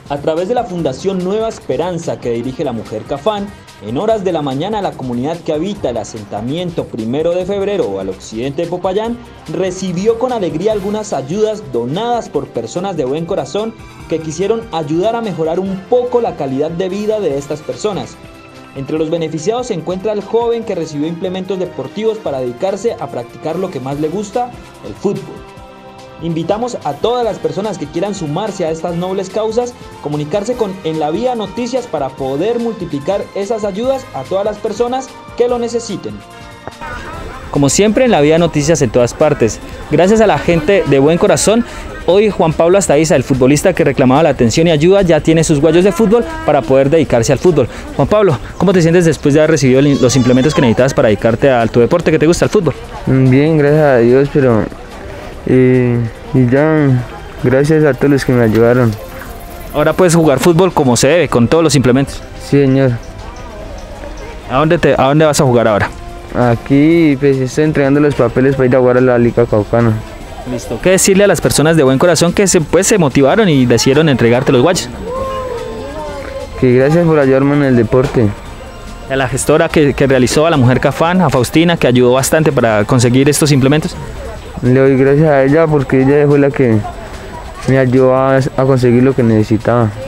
A través de la Fundación Nueva Esperanza que dirige la mujer Cafán, en horas de la mañana la comunidad que habita el asentamiento 1 de febrero al occidente de Popayán recibió con alegría algunas ayudas donadas por personas de buen corazón que quisieron ayudar a mejorar un poco la calidad de vida de estas personas. Entre los beneficiados se encuentra el joven que recibió implementos deportivos para dedicarse a practicar lo que más le gusta, el fútbol. Invitamos a todas las personas que quieran sumarse a estas nobles causas, comunicarse con En la Vía Noticias para poder multiplicar esas ayudas a todas las personas que lo necesiten. Como siempre, En la Vía Noticias en todas partes. Gracias a la gente de buen corazón, hoy Juan Pablo Astaiza, el futbolista que reclamaba la atención y ayuda, ya tiene sus guayos de fútbol para poder dedicarse al fútbol. Juan Pablo, ¿cómo te sientes después de haber recibido los implementos que necesitabas para dedicarte a tu deporte que te gusta, el fútbol? Bien, gracias a Dios, pero y ya, gracias a todos los que me ayudaron. Ahora puedes jugar fútbol como se debe, con todos los implementos. Sí, señor. ¿A dónde vas a jugar ahora? Aquí pues estoy entregando los papeles para ir a jugar a la Liga Caucana. Listo. ¿Qué decirle a las personas de buen corazón que se motivaron y decidieron entregarte los guayos? Que gracias por ayudarme en el deporte. A la gestora que realizó, a la mujer Cafán, a Faustina, que ayudó bastante para conseguir estos implementos. Le doy gracias a ella porque ella fue la que me ayudó a conseguir lo que necesitaba.